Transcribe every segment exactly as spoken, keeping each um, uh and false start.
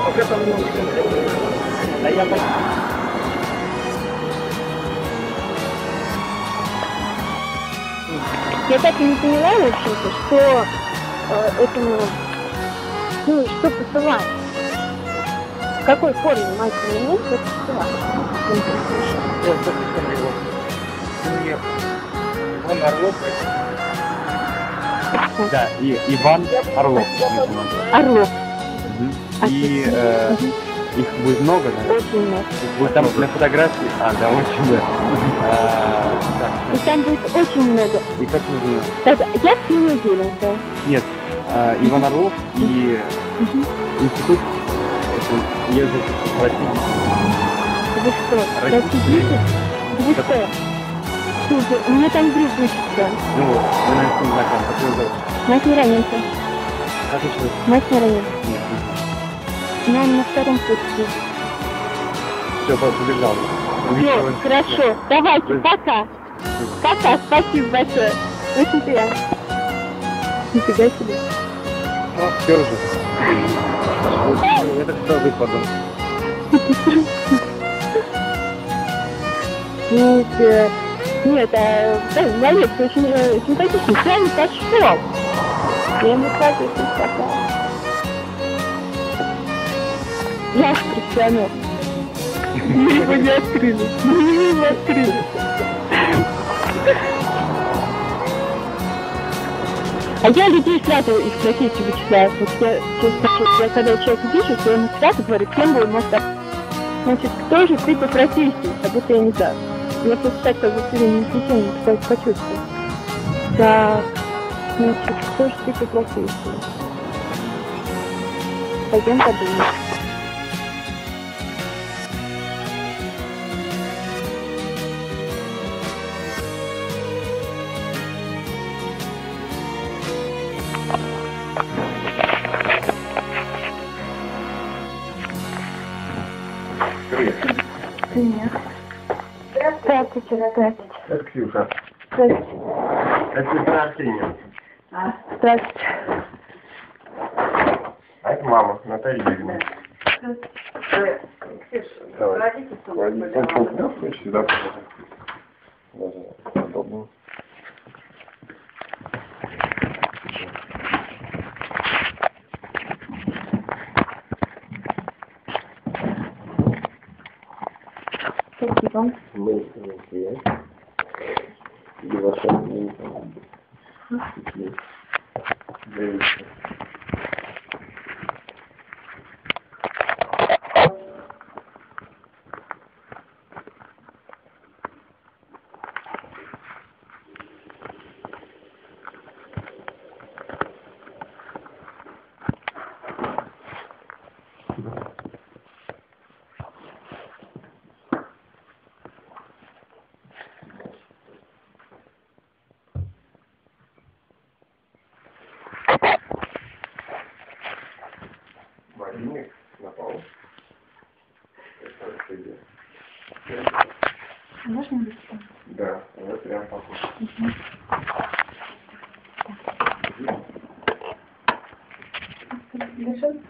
Пока там много. А я так... Я так и не поняла, в общем-то, что э, этому, ну, что посылать. В какой форме майского элемента это посылать? Вот, это самое главное. Иван Орлов. Да, и Иван Орлов. Орлов. Угу. И э, угу. Их будет много, наверное? Очень много. Будет там на фотографии? А, да, очень много. А, и там будет очень много. И как нужно? Это, я всю неделю, да. Нет, а, Иван Орлов и угу. институт ездит в Россию. Вы что, Россия? Вы что? Слушай, у меня там друг учится. Ну вот, мы на этом знаком, как его зовут? Мать Мироненко. Как еще? Мать Мироненко. Но он на втором курсе. Все, побежал. Все, хорошо. Давайте, Вы... пока. Пока, спасибо большое. Очень приятно. Нифига себе. А, все уже. Это что вы подумали? Нет, а Валерий очень симпатичный. С вами пошел. Я ему скажу, что такая. Я профессионал. Мы его не открыли. Мы его открыли. А я людей сразу из профессии вычисляю. Вот я, честно, я когда человек вижу, то я ему сразу говорю, кем бы он может быть. Значит, кто же ты по профессии? Как будто я не знаю. Я просто так как бы все время не пытаюсь почувствовать. Так, значит, кто же ты по профессии? Пойдем подумаем. Привет. Здравствуйте, здравствуйте. Это Ксюша. Здравствуйте. Это сестра Арсения. А, здравствуйте. А это мама, Наталья Юрьевна. Здравствуйте. Давай. Клади. Сюда. Даже удобно. Спасибо. Мы здесь. И ваша мнение. Мобильник на пол. Можно быстро? Да, вот прям похож. Угу. Хорошо.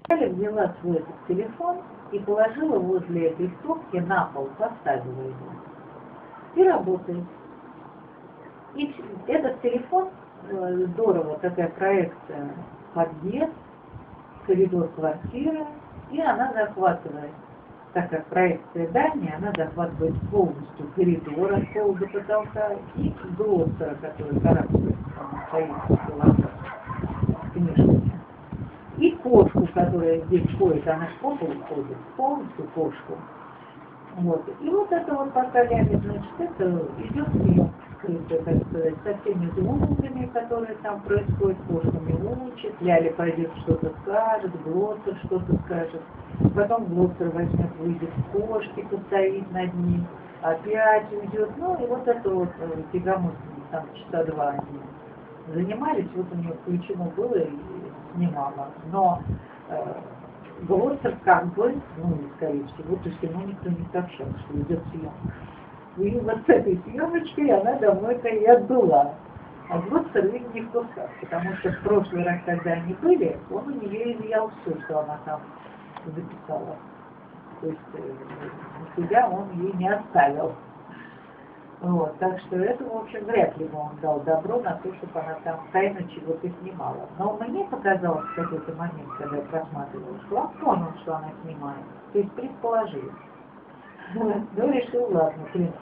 Я взяла свой этот телефон и положила возле этой стопки на пол, поставила его. И работает. И этот телефон, здорово, такая проекция, подъезд, коридор квартиры, и она захватывает, так как проекция дальняя, она захватывает полностью коридор от пола до потолка и глоссера, который карабкается, стоит в книжке. И кошку, которая здесь ходит, она в пол ходит, полностью кошку. Вот. И вот это вот пока лямит, значит, это идет съемка скрытая, так сказать, со всеми звуками, которые там происходят, кошками учат, Ляля пойдет что-то скажет, Глоссер что-то скажет, потом Глоссер возьмет, выйдет к кошке, постоит над ним, опять уйдет, ну и вот это вот тягомотно, там часа два они занимались, вот у нее включено было и снимала, но э, Глоссер как бы, ну, скорее всего, то есть ему никто не сообщал, что идет съемка. И вот с этой съемочкой она домой-то и отбыла. А Глоссер их не впускал, потому что в прошлый раз, когда они были, он у нее изъял все, что она там записала. То есть э, себя он ей не оставил. Вот, так что это, в общем, вряд ли бы он дал добро на то, чтобы она там тайно чего-то снимала. Но мне показалось в какой-то момент, когда я просматривала, что он понял, что она снимает. То есть предположил. Ну, решил, ладно, в принципе.